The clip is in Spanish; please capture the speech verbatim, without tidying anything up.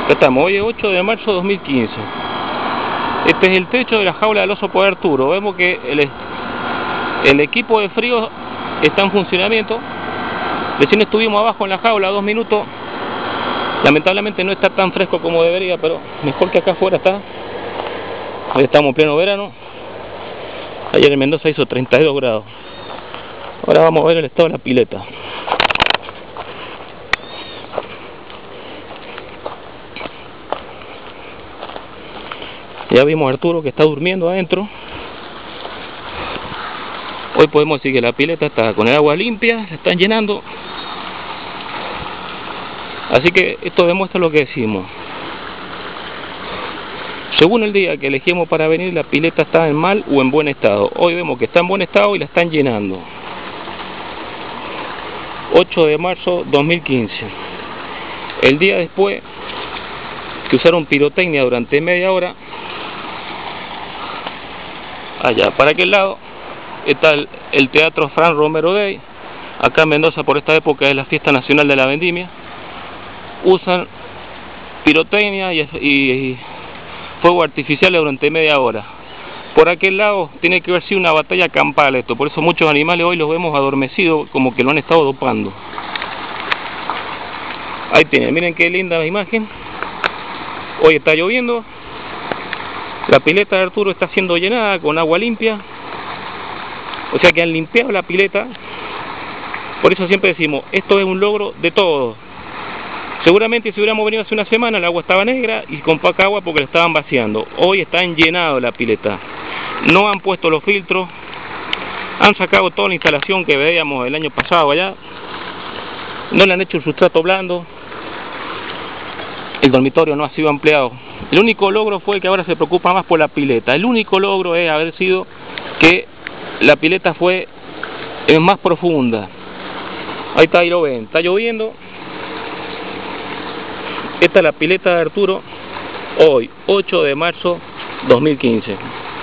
Ya estamos, hoy es ocho de marzo de dos mil quince. Este es el techo de la jaula del oso polar Arturo. Vemos que el, el equipo de frío está en funcionamiento. Recién estuvimos abajo en la jaula dos minutos. Lamentablemente no está tan fresco como debería, pero mejor que acá afuera está. Hoy estamos en pleno verano. Ayer en Mendoza hizo treinta y dos grados. Ahora vamos a ver el estado de la pileta. Ya vimos a Arturo que está durmiendo adentro. Hoy podemos decir que la pileta está con el agua limpia, la están llenando. Así que esto demuestra lo que decimos. Según el día que elegimos para venir, la pileta está en mal o en buen estado. Hoy vemos que está en buen estado y la están llenando. ocho de marzo de dos mil quince. El día después que usaron pirotecnia durante media hora. Allá para aquel lado está el, el Teatro Fran Romero Day. Acá en Mendoza, por esta época, es la fiesta nacional de la vendimia. Usan pirotecnia y, y, y fuego artificial durante media hora. Por aquel lado tiene que haber sido una batalla campal esto, por eso muchos animales hoy los vemos adormecidos, como que lo han estado dopando. Ahí tienen, miren qué linda la imagen. Hoy está lloviendo. La pileta de Arturo está siendo llenada con agua limpia. O sea que han limpiado la pileta. Por eso siempre decimos, esto es un logro de todos. Seguramente si hubiéramos venido hace una semana el agua estaba negra y con poca agua porque la estaban vaciando. Hoy está llenado la pileta. No han puesto los filtros. Han sacado toda la instalación que veíamos el año pasado allá. No le han hecho un sustrato blando. El dormitorio no ha sido ampliado. El único logro fue que ahora se preocupa más por la pileta. El único logro es haber sido que la pileta fue más profunda. Ahí está, ahí lo ven. Está lloviendo. Esta es la pileta de Arturo. Hoy, ocho de marzo de dos mil quince.